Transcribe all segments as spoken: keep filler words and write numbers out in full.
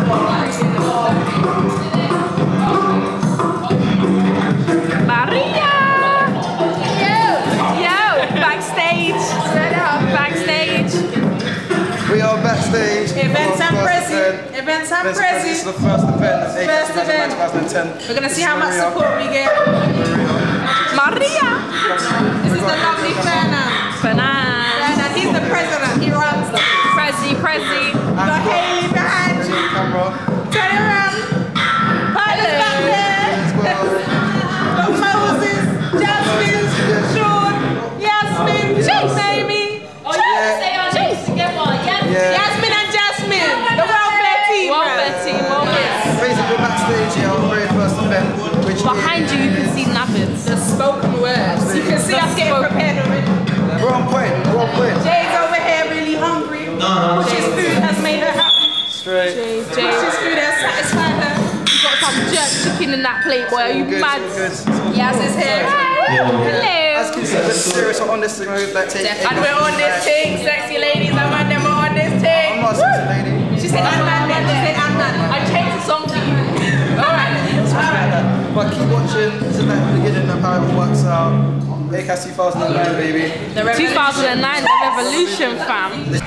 Maria! Yo! Yo! Backstage! Backstage! We are backstage. Events and Prezi. Events and Prezi. This is the first event. First event. twenty ten. We're gonna see how much support we get. Maria! This is the lovely Fernand. Fernand. Fernand, he's the president. He runs the Prezi, Prezi. Got Haley behind you. Camera. Turn around. Pilot's back there. Got Moses, Jasmine, Sean, Yasmin, Chase, Amy. Oh, you have to stay on Chase together. Yeah. Yasmin and Jasmine. The welfare team. Welfare team, welfare. Basically, we're backstage here on the very first event. Which Behind you, you can see nothing. The spoken words. You can see us getting prepared already. We're on point. We're on point. Jay's over here really hungry. No, no, His food has made her happy. Straight. Jay, Jay. His food has satisfied her. You got some jerk chicken in that plate, boy. Are you Good, mad? good. Yes, it's here. Hello. As you can see, serious on this thing. Like, take And we're on this thing, sexy ladies. I'm on them on this I'm thing. not a sexy lady. She said I'm not them. She said I'm not. I changed the song for you. Alright. Alright. But keep watching. This is like the beginning of how it all works out. A C A S two thousand nine, baby. two thousand nine, the revolution, fam.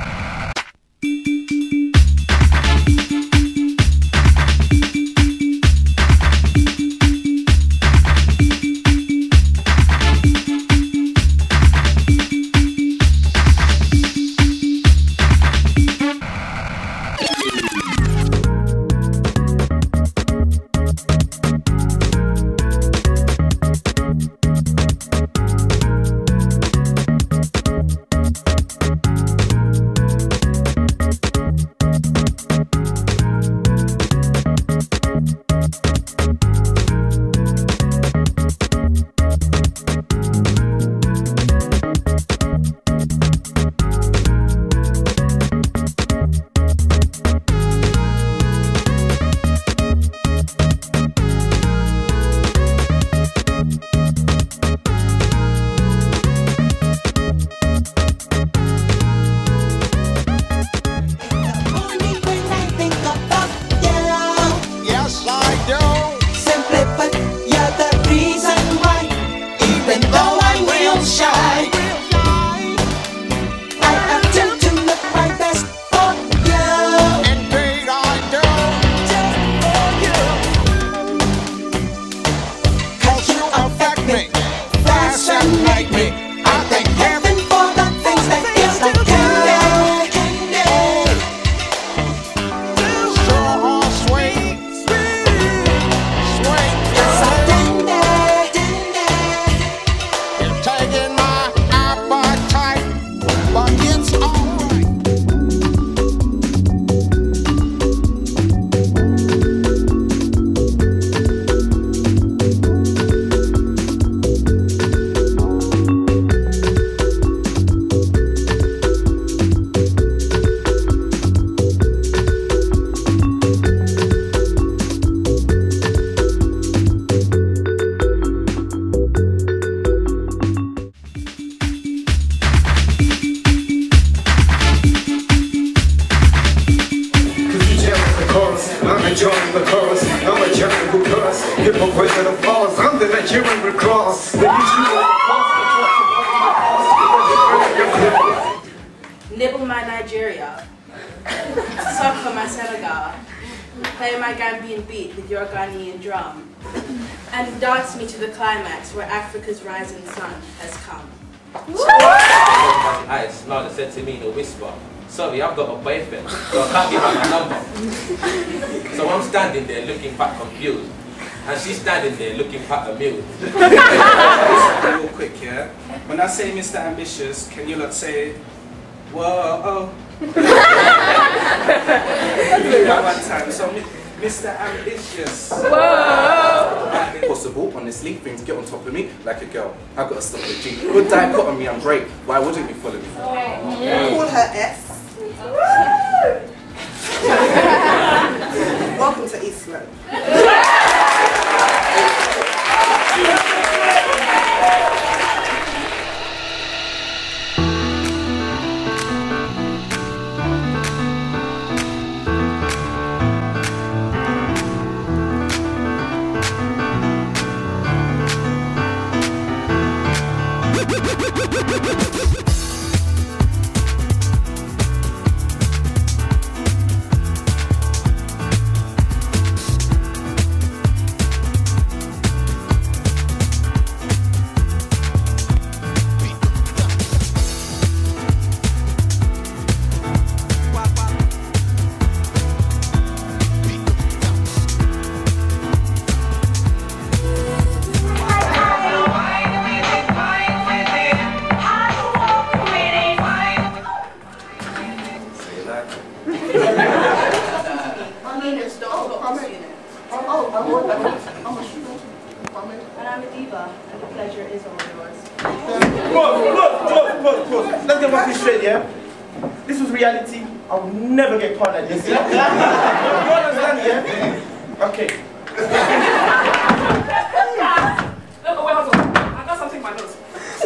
enjoying the chorus. I'm a jungle chorus. Hypocrite of the falls. I'm the Nigerian Red Cross. The Nibble my Nigeria. Suck for my Senegal. Play my Gambian beat with your Ghanaian drum. And dance me to the climax where Africa's rising sun has come. Eyes, now they said to me in a whisper, sorry, I've got a boyfriend, so I can't give her my number. So I'm standing there looking back confused, and she's standing there looking back amused. Real quick, yeah? When I say Mister Ambitious, can you not say, whoa, oh? Do that one time. So, Mister Ambitious. Whoa! Possible, honestly, things get on top of me like a girl. I've got to stop the G. Good dichotomy, I'm great. Why wouldn't you follow me? Yeah. Call her S. Welcome to Eastland. them up straight, yeah? This was reality. I will never get caught like this. You understand, yeah? Okay. No, wait, hold on. I got something in my nose.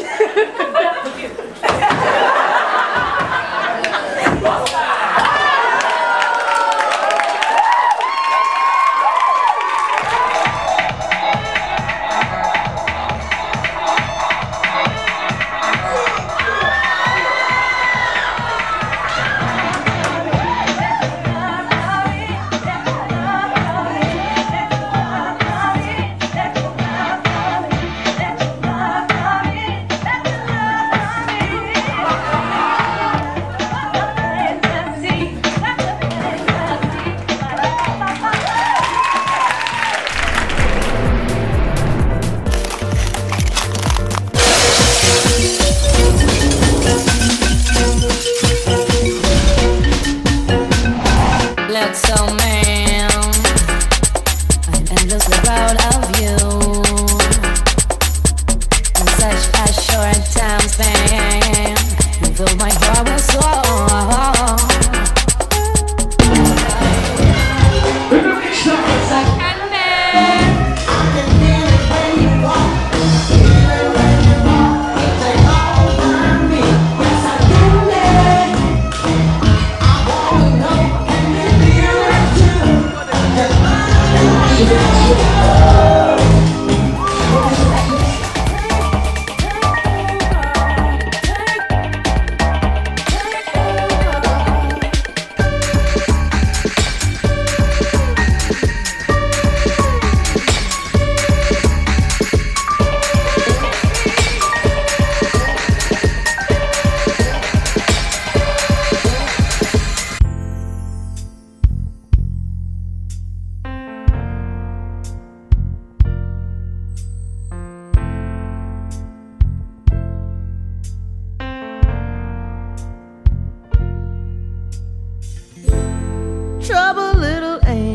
Trouble, little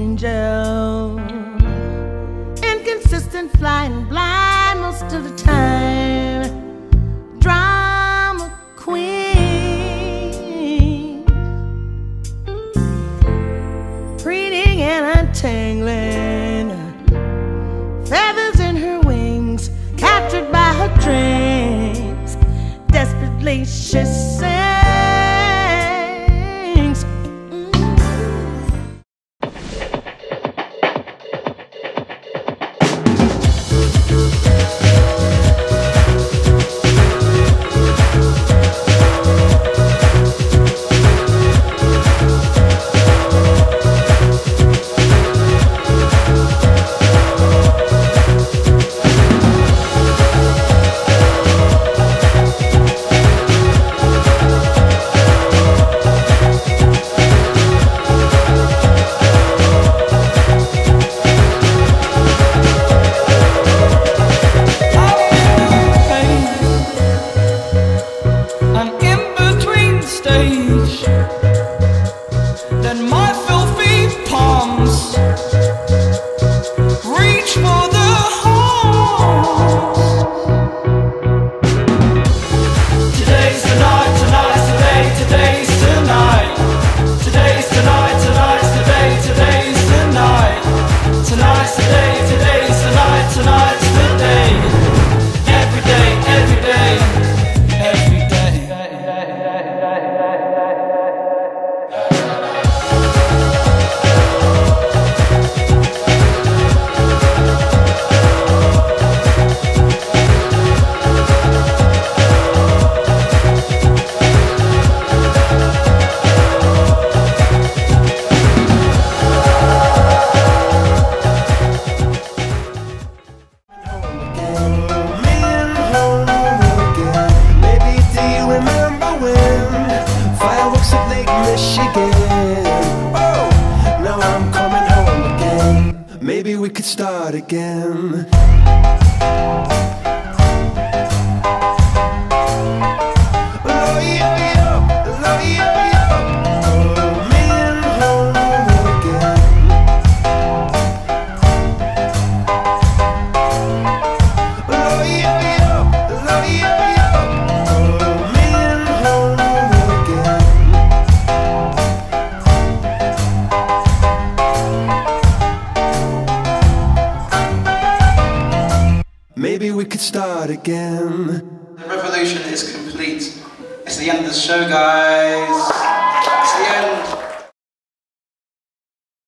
angel, inconsistent, flying blind most of the time. Drama queen, preening and untangling, feathers in her wings, captured by her dreams. Desperately she sings. Maybe we could start again. Home maybe we could start again. The revolution is complete. It's the end of the show, guys.